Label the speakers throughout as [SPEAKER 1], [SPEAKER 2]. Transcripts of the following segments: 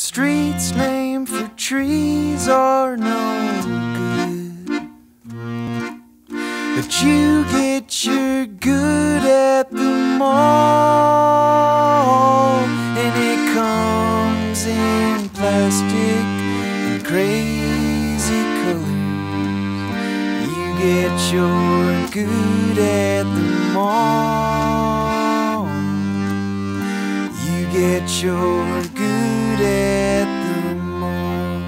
[SPEAKER 1] Streets named for trees are no good, but you get your good at the mall, and it comes in plastic and crazy colors. You get your good at the mall. You get your good at the mall.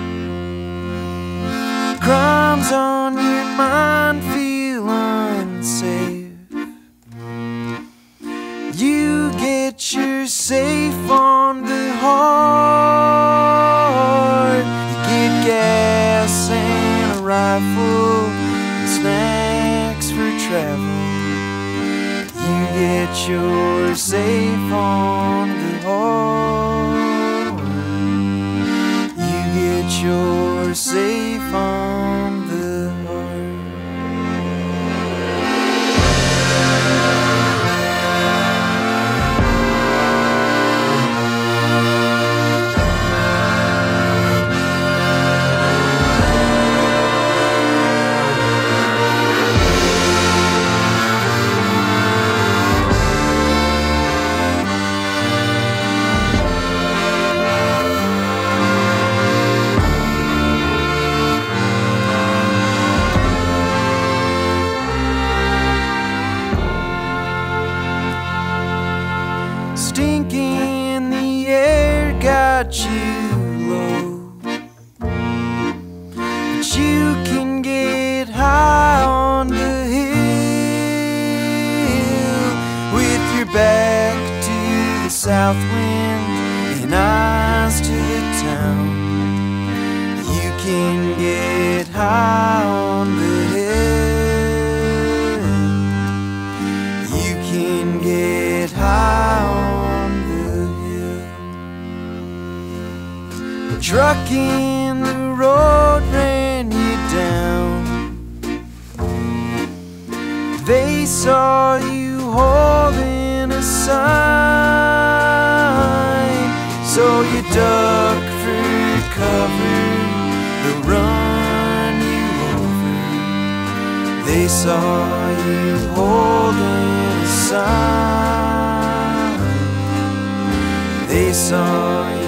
[SPEAKER 1] Crimes on your mind feel unsafe. You get your safe on the heart. You get gas and a rifle and snacks for travel. You get your safe on the heart. You get your safe on the stinking in the air got you low, but you can get high on the hill with your back to the south wind and eyes to the town. You can get high on the hill. You can get high on the truck in the road ran you down. They saw you holding a sign, so you duck for cover. They'll run you over. They saw you holding a sign. They saw you